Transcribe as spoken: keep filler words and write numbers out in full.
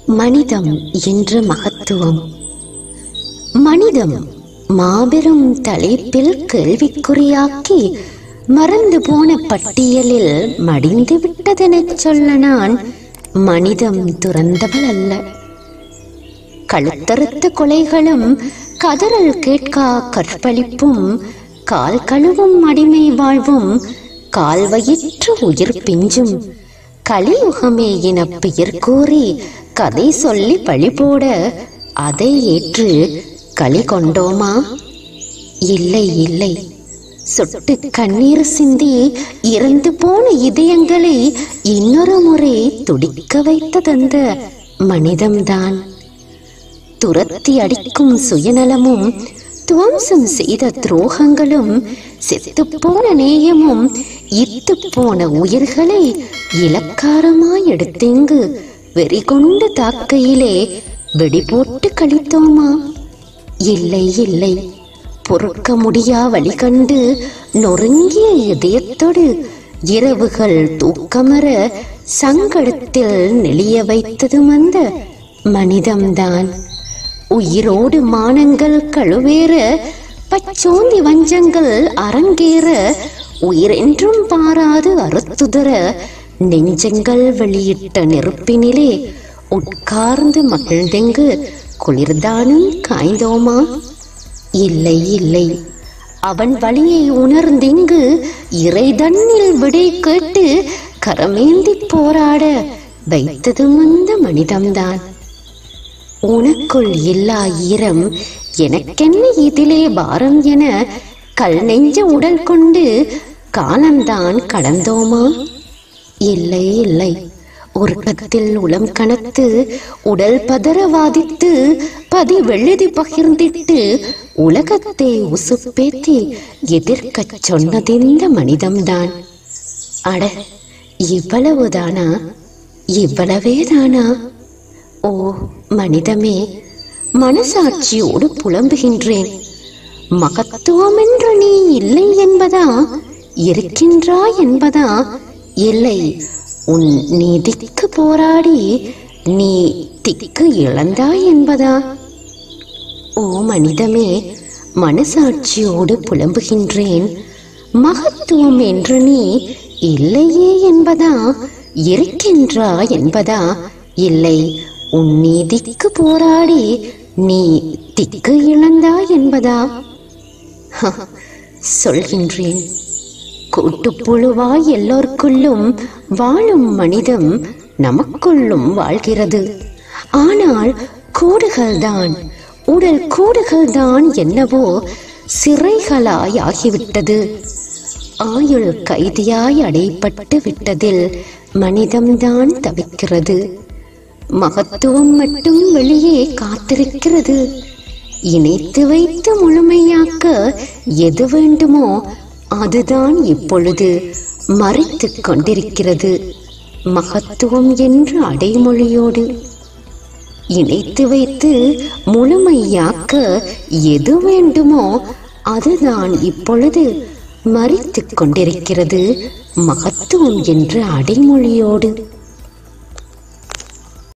மனிதம் என்ற மகத்துவம். மனிதம் மாபெரும் தலைப்பில் கேள்விக்குறியாக்கி மறந்து போன பட்டியலில் மடிந்து விட்டதெனச் சொல்ல நான் மனிதம் துறந்தவள் அல்ல. கழுத்தறுத்த கொலைகளும் கதறல் கேட்கா கற்பழிப்பும் கால் கழுவும் அடிமை வாழ்வும் கால்வயிற்று உயிர் பிஞ்சும் கலியுகமே என பெயர் கூறி கதை சொல்லி பழிபோட அதை ஏற்று களி கொண்டோமா? இல்லை இல்லை. சொட்டு கண்ணீர் சிந்தி இறந்து போன இதயங்களை இன்னொரு முறை துடிக்க வைத்ததந்த மனிதம்தான். துரத்தி அடிக்கும் சுயநலமும் துவம்சம் செய்த துரோகங்களும் செத்துப்போன நேயமும் இத்து போன உயிர்களை இலக்காரமாய் எடுத்திங்கு வெறிகொண்டு தாக்கையிலே வெடிபோட்டு கழித்தோமா? இல்லை இல்லை. பொறுக்க முடியா வழி கண்டு நொறுங்கிய இதயத்தோடு இரவுகள் தூக்கமர சங்கடத்தில் நெளிய வைத்ததும் அந்த மனிதம்தான். உயிரோடு மானங்கள் கழுவேற பச்சோந்தி வஞ்சங்கள் அரங்கேற உயிரென்றும் பாராது அறுத்துதர நெஞ்சங்கள் வெளியிட்ட நெருப்பினிலே உட்கார்ந்து மகிழ்ந்தெங்கு குளிர்தானும் காய்ந்தோமா? இல்லை இல்லை. அவன் வழியை உணர்ந்தெங்கு இறை தன்னில் விடை கேட்டு கரமேந்தி போராட வைத்ததும் அந்த மனிதம்தான். உனக்குள் இல்லா ஈரம் எனக்கென்ன இதிலே பாரம் என கல் நெஞ்ச உடல் கொண்டு காலம்தான் கடந்தோமா? இல்லை இல்லை. உறக்கத்தில் உளம் கனத்து உடல் பதறவாதித்து பதி வெள்ளதி பகிர்ந்திட்டு உலகத்தை உசுப்பேத்தி எதிர்க்கச் சொன்னதிந்த மனிதம்தான். அட, இவ்வளவுதானா? இவ்வளவேதானா? ஓ மனிதமே, மனசாட்சியோடு புலம்புகின்றேன். மகத்துவம் என்று நீ இல்லை என்பதா? இருக்கின்றாய் என்பதா? இல்லை, உன் நீதிக்கு போராடி நீ திக்கு இழந்தாய் என்பதா? ஓ மனிதமே, மனசாட்சியோடு புலம்புகின்றேன். மகத்துவம் என்று நீ இல்லையே என்பதா? இருக்கின்றாய் என்பதா? இல்லை, உன் நீதிக்கு போராடி நீ திக்கு இழந்தாய் என்பதா? சொல்கின்றேன். கூட்டுப்புழுவாய் எல்லோருக்குள்ளும் வாழும் மனிதம் நமக்குள்ளும் வாழ்கிறது. ஆனால் கூடுகள்தான், உடல் கூடுகள்தான் என்னவோ சிறைகளாய் ஆகிவிட்டது. ஆயுள் கைதியாய் அடைப்பட்டு விட்டதில் மனிதம்தான் தவிக்கிறது. மகத்துவம் மட்டும் வெளியே காத்திருக்கிறது. இணைத்து வைத்து முழுமையாக்க எது வேண்டுமோ அதுதான் இப்பொழுது மறைத்து கொண்டிருக்கிறது. மகத்துவம் என்ற அடைமொழியோடு இணைத்து வைத்து முழுமையாக்க எது வேண்டுமோ அதுதான் இப்பொழுது மறைத்து கொண்டிருக்கிறது. மகத்துவம் என்ற அடைமொழியோடு.